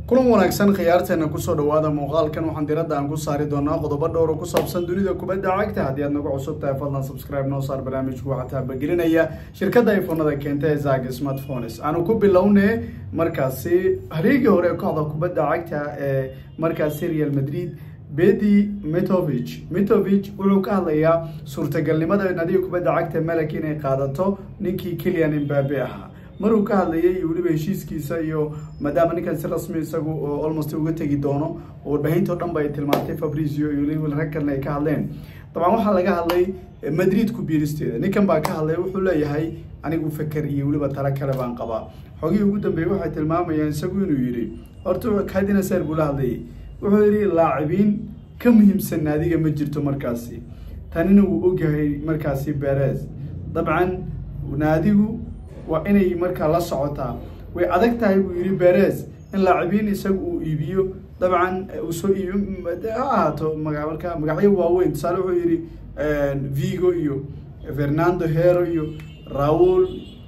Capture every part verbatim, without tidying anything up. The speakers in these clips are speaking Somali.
kulan wanaagsan khiyaarteena ku soo dhawaada muuqaalkan waxaan diradda aan ku saari doonaa qodobo dhowr oo ku saabsan dunida kubadda cagta haddii aad nagu cusub tahay fadlan subscribe noo saar barnaamijku waxaa taabagelinaya shirkadda iPhone-ada keenta ee Zag Smartphones aanu ku bilownay markaasi hariigii hore kooxda kubadda cagta ee markaasi Real Madrid Bedi Metovic Metovic wuxuu ka hadlayaa suurtagalnimada nadiga kubadda cagta Malak inay qaadato ninkii Kylian Mbappe ahaa maruu ka hadlayay waliba heshiiskiisa iyo maadaama ninkan si rasmi isagu almost uga tagi doono oo warbaahinta dhan bay tilmaantay Fabrizio iyo waliba rag kale ay ka hadleen طبعا waxa laga hadlay Madrid ku biiristeeda ninkan baa ka hadlay wuxuu leeyahay anigu fakar iyo waliba tala kale baan qabaa xogii ugu dambeeyay waxay tilmaamayaan isagu inuu yiri horta kaadina sar buu la hadlay wuxuu yiri laacibiin ka muhiimsan naadiga ma jirto markaasi tanina uu ogyahay markaasi Perez طبعا naadigu waa inay marka la socotaa way adag tahay buu yiri Perez in laacibiin isagu uu iibiyo طبعا uu soo iibiyo aato magacalka magacyo waaweyn saalay wuxuu yiri Vigo iyo Fernando Hierro iyo Raúl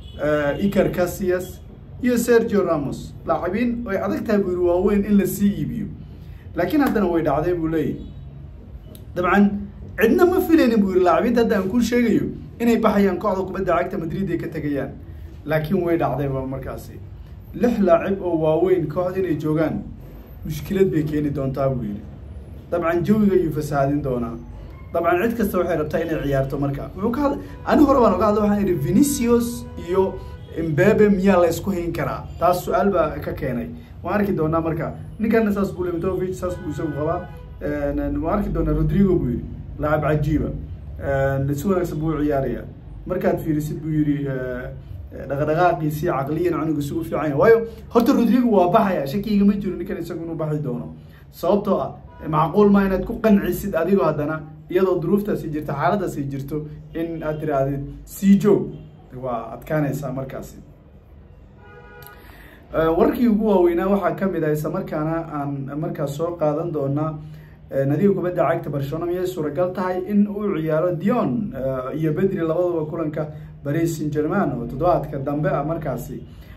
Iker Casillas iyo Sergio Ramos laacibiin way adag tahay buu yiri waaweyn in la sii iibiyo laakiin haddana way dhacday buu leeyahay طبعا cidna ma filaynin buu yiri laacibiinta hadda aan ku sheegayo inay baxayaan kooxda kubadda cagta Madrid ay ka tagayaan laakiin way dhacday markaasi lix laacib oo waaweyn kooxda inay joogaan mushkilad bay keeni doontaa buu yiri طبعا jawiga iyo fasaadin doona طبعا cid kasta waxay rabtaa inay ciyaarto marka wuxuu ka aan hore baan uga hadlay waxaan yiri Vinicius iyo Mbappe miyaa la isku hayn karaa taas su'aal baa ka keenay waan arki doonaa marka ninkan saas buu Metovic saas buu isagu qabaa waan arki doonaa Rodrigo buu yiri laacib cajiiba ee si wanaagsan buu ciyaaraya markaad fiirisid buu yiri dhaqdhaqaaqiisi aqliyan anigu soo fiican waayo horta Rodrigo waa baxaya shakiga ma jiro ninkan isagu inuu baxi doono sababtoo ah macquul ma inaad ku qancisid adigu haddana iyadoo duruuftaasi jirto xaaladaasi jirto in aad tiraadid sii joog waa adkaanaysa markaasi warkii ugu waaweynaa waxaa ka mid ah isla markaana aan markaas soo qaadan doonaa nadiga kubadda cagta Barcelona miyay suuragal tahay in uu ciyaaro Dion iyo Pedri labadaba kulanka Paris Saint-Germain oo toddobaadka dambe ah markaasi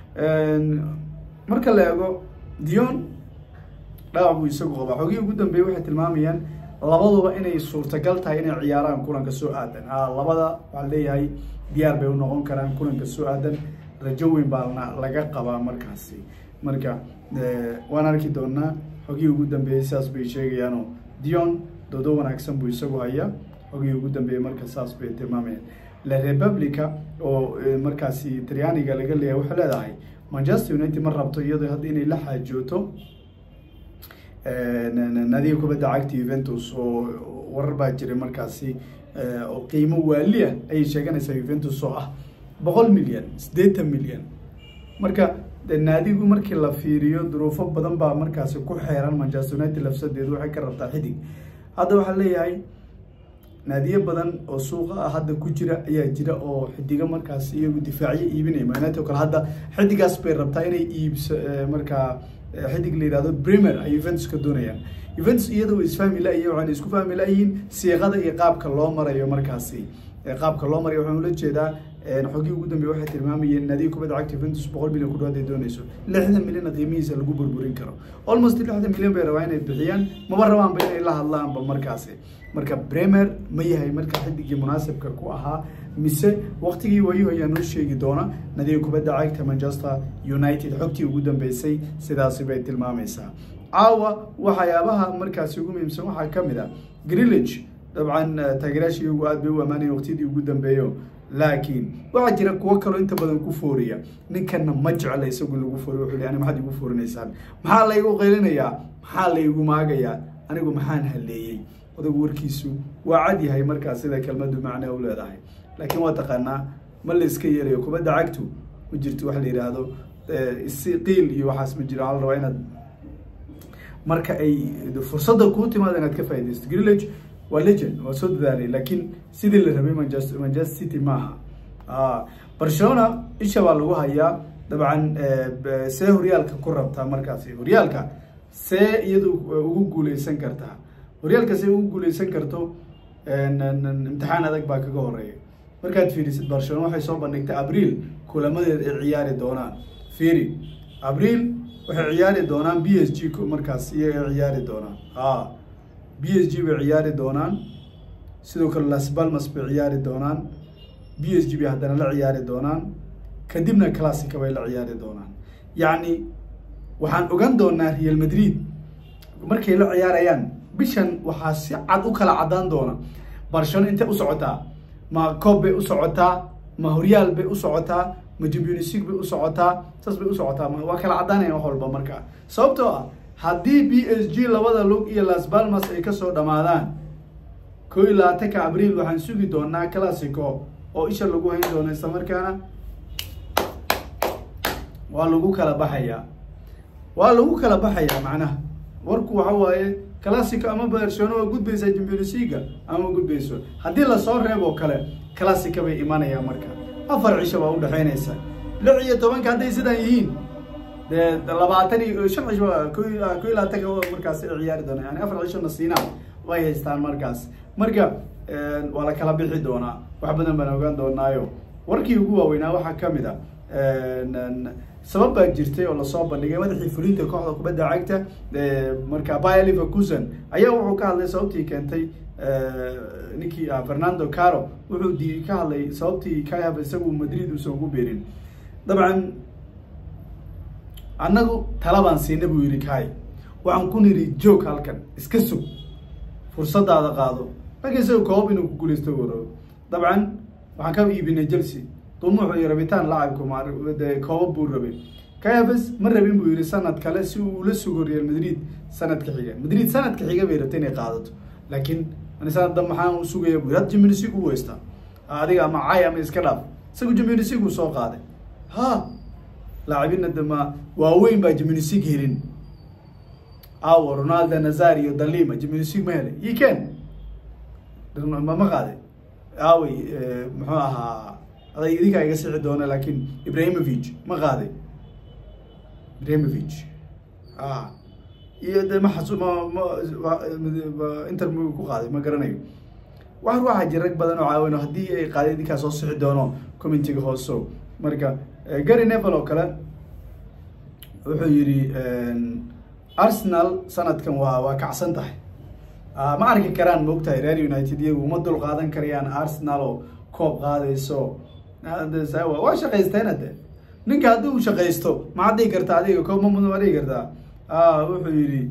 marka la eego Dion dhaawac isagu qaba xogii ugu dambeeyay waxay tilmaamayaan labaduba inay suurtagal tahay inay ciyaaraan kulanka soo aadan ah labada waxa leeyahay diyaar bay u noqon karaan kulanka soo aadan rajo weyn baa laga qabaa markaasi marka waan arki doonaa xogii ugu dambeeyay saas bay sheegayaan Dion doodo wanaagsan buu isagu hayaa xogii ugu dambeeyay marka saas bay tilmaamayaan La Repubblica oo markaasi Trianiga laga leeyahay waxa leedahay Manchester United ma rabto iyadoo hadda inay la xaajooto nadiga kubadda cagta Juventus oo warar baa jiray markaasi oo qiimo waali ah ay sheeganaysaa Juventus oo ah boqol milyan siddeetan milyan marka naadigu markii la fiiriyo duruufo badan baa markaasi ku xeeran Manchester United lafsadeedu waxay ka rabtaa xidig hadda waxa leeyahay naadiye badan oo suuqa ah hadda ku jira ayaa jira oo xidiga markaasi iyagu difaaciye iibinay United kale hadda xidigaas bay rabtaa inay iibso marka xidig la yiraahdo Bremer ay Juventus ka doonayaan Juventus iyadoo isfahmi la iyo waxaan isku fahmi la yihiin siiqada iyo qaabka loo marayo markaasi qaabka loo marayo waxaan ula jeedaa xogii ugu dambeeyay waxay tilmaamayeen nadiga kubadda cagta Juventus boqol milyan ku dhawaad ay doonayso lixdan milyan qiimihiisa lagu burburin karo almost lixdan milyan bay rabaan inay bixiyaan ma rabaan bay inay la hadlaan ba markaasi marka Bremer ma yahay marka xidigii munaasibka ku ahaa mise waqtigii wayo ayaan u sheegi doona nadiga kubadda cagta Manchester United xogtii ugu dambeysay sidaas bay tilmaamaysaa caawa waxyaabaha markaasi ugu muhiimsan waxa ka mid ah Grealish طبعا taageeraashii ugu aad bay u amaanay waqtidii ugu dambeeyo laakiin waxa jira kuwa kale inta badan ku fooriya ninkan ma jecel isagu lagu fooriyo wuxuu leeyahay maxaad igu foorinaysaan maxaa la igu qeylinayaa maxaa la igu maagayaa anigu maxaan haleeyay odagu warkiisu waa cad yahay markaas sida kelmadu macna u leedahay laakiin waa taqaanaa ma la iska yeerayo kubadda cagtu u jirto wax la yiraahdo qiil iyo waxaas ma jiro hal raba inaad marka ay fursada ku timaado inaad ka faa'iideysto Grealish waa legend waa soo dadaalay laakiin sidii la rabay Manchester Manchester City maaha ah Barcelona isha waa lagu hayaa dabcan see horyaalka ku rabtaa markaasi horyaalka see iyadu ugu guuleysan kartaa horyaalka see ugu guuleysan karto imtixaan adag baa kaga horeeya markaad fiirisid Barcelona waxay soo bandhigtay Abriil kulamadeed ay ciyaari doonaan fiiri Abriil waxay ciyaari doonaan B S G markaas iyaga ciyaari doonaan ah B S G bay ciyaari doonaan sidoo kale Las Palmas bay ciyaari doonaan B S G bay haddana la ciyaari doonaan kadibna Clasico bay la ciyaari doonaan yacni waxaan ogaan doonaa Real Madrid markay la ciyaarayaan bishan waxaa si cad u kala cadaan doona Barcelona inta u socotaa ma Copa bay u socotaa ma Real bay u socotaa ma Champions League bay u socotaa taas bay u socotaa ma waa kala cadaanayaan wax walba marka sababtoo ah haddii B S G labada lug iyo Las Palmas ay ka soo dhamaadaan kow iyo labaatanka Abriil waxaan sugi doonaa Clasico oo isha lagu hayn doono isla markaana waa lagu kala baxayaa waa lagu kala baxayaa macnaha warku waxa waaye Clasico ama Barcelona oo gudbaysa Champions League ama gudbayso haddii la soo reebo kale Clasico bay imanayaan marka afar cisho baa u dhaxaynaysa lix iyo toban hadday sidaan yihiin de labaatan iyo shan cisho kow iyo labaatan markaas ciyaari doona yani afar cisho nasiina way haystaan markaas marka waa la kala bixi doonaa wax badan baan ogaan doonaayo warkii ugu waaweynaa waxaa kamid ah sabab baa jirtay oo la soo bandhigay madaxii fulinta kooxda kubadda cagta marka Bayer Leverkusen ayaa wuxuu ka hadlay sababtii keentay ninkii Fernando Caro wuxuu di ka hadlay sababtii ka yaabay isagu Madrid uu soo ugu beerin dabcan annagu talabaan siinay buu yiri kay waxaan ku niri joog halkan iska sug fursadaada qaado laakiin soo koob inuu ku guuleysto waro dabcan waxaan ka iibinay Chelsea طموح يربيتان لاعبكم مع كوب بوربي كيابس مرة بين بيري سنة كلا سو لسه ريال مدريد سنة كحيجة مدريد سنة كحيجة بيرتين قاعدته لكن أنا سنة دم حام وسوق يبغى رد جميل سيكو ويستا هذه مع عيا من إسكالاب سوق جميل سيكو سوق هذا ها لاعبين الدم وين بقى جميل سيك هيرين أو رونالدو نازاريو دليما جميل سيك مهلي يكن ما ما قاعد أوي محاها هذا يديك على قصة عدونا لكن إبراهيموفيتش ما قاضي إبراهيموفيتش آه يد ما حسوا ما ما إنتر مو قاضي ما قرنيه واحد واحد جرك بدن وعاونه هدي قاضي ديك أساس عدونا كومنتي خاصو مركا جاري نيفل وكلا وحيري أرسنال سنة كم وكعسن تحت آه ما أعرف كران موقتها ريال يونايتد ومدل قادن كريان أرسنال كوب قاضي سو هذا سوا واش شقيستين هذا نك هذا وش شقيستو ما عادي كرت عادي كوب ما منو عادي كرتا آه وحيري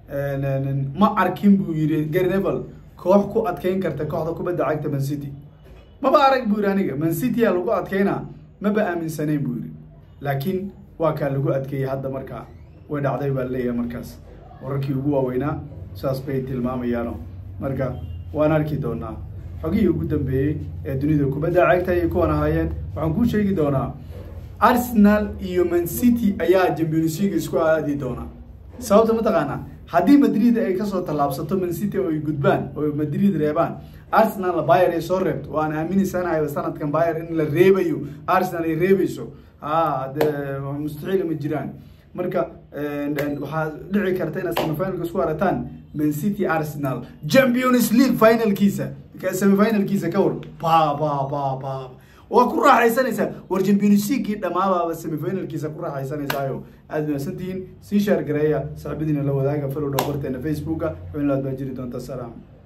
ما أركين بيري جرنيفل كوح كو أتكين كرتا كوح كو بدأ عقد من سيتي ما بعرف بورانيك من سيتي لو أتكينا ما بقى من سنين بوري لكن وكان لو أتكي هذا مركز وين عادي بالليل مركز وركي هو وينا ساس بيت المام يانو مركز وانا أركي دونا حقيقي قدام بي الدنيا كوبادا عايتها يكون هايين وعنكون شيء دونا أرسنال iyo Man City ayaa Champions League isku aadi doona sababta ma taqaana hadii Madrid ay ka soo talaabsato Man City oo ay gudbaan oo Madrid reebaan Arsenal Bayern ay soo reebto waan aaminsanahay sanadkan Bayern in la reebayo Arsenal ay reebayso ah mustahil ma jiraan marka waxa dhici karta in semifinalka isku arataan Man City Arsenal Champions League final kiisa ka semifinal kiisa ka war ba ba ba ba waa ku raaxaysanaysa war Champions League dhamaaba semifinal kiisa ku raaxaysanaysayo aad ma santiin si share gareeya saaxiibadiina la wadaaga follow dhabarteena Facebook-ka waxaan la badjiri doontaa salaam